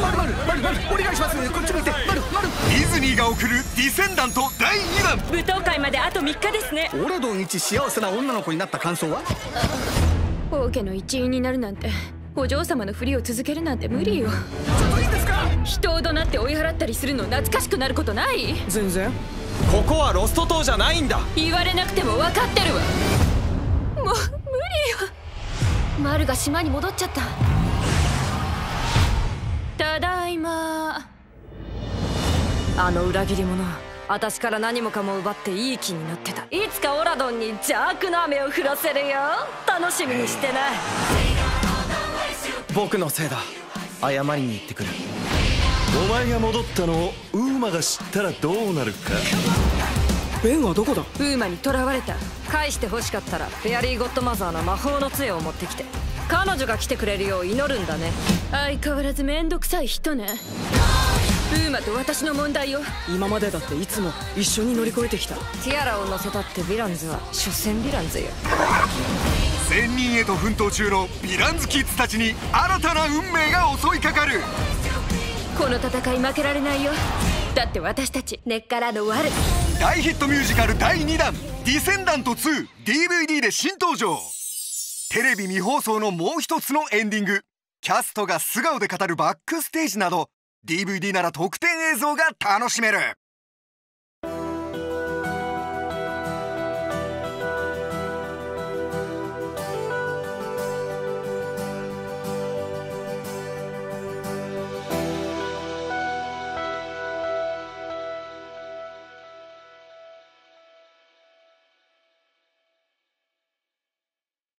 お願いします。こっち向いて。マル。 ディズニーが送るディセンダント第2弾。 舞踏会まであと3日ですね。 オラドン一幸せな女の子になった感想は？ 王家の一員になるなんて、お嬢様のふりを続けるなんて無理よ。 ちょっといいですか？ 人を怒鳴って追い払ったりするの懐かしくなることない？ 全然。ここはロスト島じゃないんだ。 言われなくても分かってるわ。もう無理よ。マルが島に戻っちゃった。ただいま。あの裏切り者、私から何もかも奪っていい気になってた。いつかオラドンに邪悪な雨を降らせるよ。楽しみにしてな。 僕のせいだ。謝りに行ってくる。 お前が戻ったのをウーマが知ったらどうなるか。 ベンはどこだ？ ウーマに囚われた。返して欲しかったらフェアリーゴッドマザーの魔法の杖を持ってきて。彼女が来てくれるよう祈るんだね。相変わらずめんどくさい人ね。ウーマと私の問題よ。 今までだっていつも一緒に乗り越えてきた。 ティアラを乗せたってヴィランズは所詮ヴィランズよ。 1000人へと奮闘中のヴィランズキッズたちに新たな運命が襲いかかる。 この戦い負けられないよ。だって私たち根っからの悪。 大ヒットミュージカル第2弾「ディセンダント 2」DVD で新登場。テレビ未放送のもう一つのエンディング、キャストが素顔で語るバックステージなど DVD なら特典映像が楽しめる。